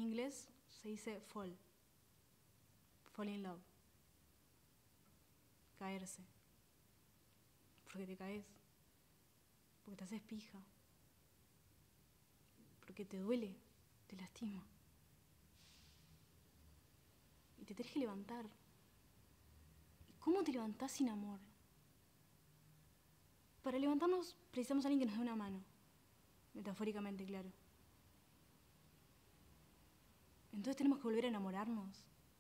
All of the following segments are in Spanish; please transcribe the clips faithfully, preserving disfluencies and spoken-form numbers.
inglés se dice fall. Fall in love. Caerse. Porque te caes. Porque te haces pija. Porque te duele, te lastima. Y te tenés que levantar. ¿Y cómo te levantás sin amor? Para levantarnos precisamos a alguien que nos dé una mano. Metafóricamente, claro. Entonces tenemos que volver a enamorarnos.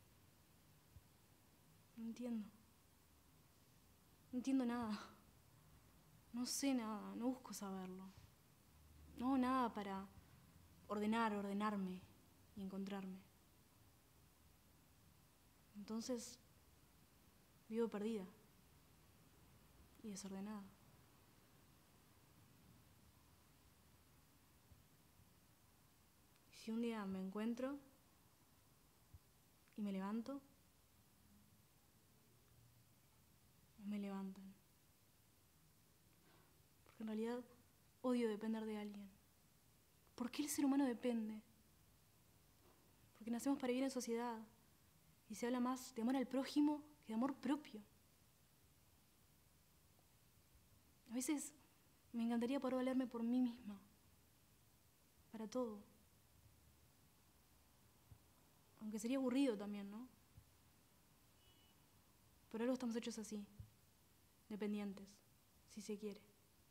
No entiendo. No entiendo nada. No sé nada, no busco saberlo. No hago nada para ordenar, ordenarme y encontrarme. Entonces, vivo perdida y desordenada. Si un día me encuentro y me levanto, me levantan. Porque en realidad odio depender de alguien. ¿Por qué el ser humano depende? Porque nacemos para vivir en sociedad y se habla más de amor al prójimo que de amor propio. A veces me encantaría poder valerme por mí misma, para todo. Aunque sería aburrido también, ¿no? Por algo estamos hechos así, dependientes, si se quiere.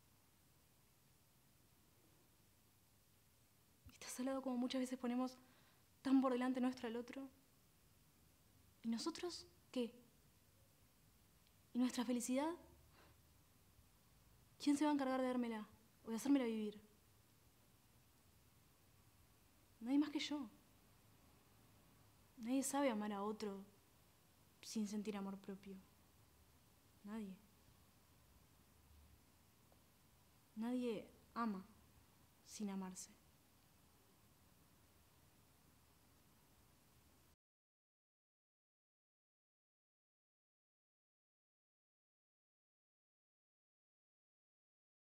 ¿Estás al lado como muchas veces ponemos tan por delante nuestro al otro? ¿Y nosotros qué? ¿Y nuestra felicidad? ¿Quién se va a encargar de dármela o de hacérmela vivir? Nadie más que yo. Nadie sabe amar a otro sin sentir amor propio. Nadie. Nadie ama sin amarse.